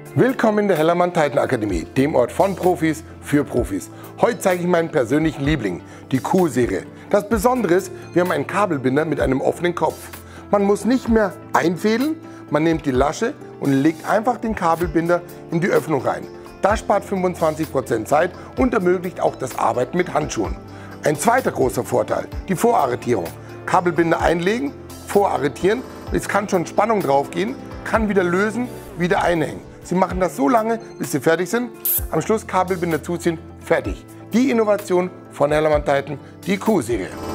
Willkommen in der Hellermann-Titan-Akademie, dem Ort von Profis für Profis. Heute zeige ich meinen persönlichen Liebling, die Q-Serie. Das Besondere ist, wir haben einen Kabelbinder mit einem offenen Kopf. Man muss nicht mehr einfädeln, man nimmt die Lasche und legt einfach den Kabelbinder in die Öffnung rein. Das spart 25% Zeit und ermöglicht auch das Arbeiten mit Handschuhen. Ein zweiter großer Vorteil, die Vorarretierung. Kabelbinder einlegen, vorarretieren, es kann schon Spannung drauf gehen, kann wieder lösen, wieder einhängen. Sie machen das so lange, bis Sie fertig sind. Am Schluss Kabelbinder zuziehen, fertig. Die Innovation von Hellermann Titan, die Q-Serie.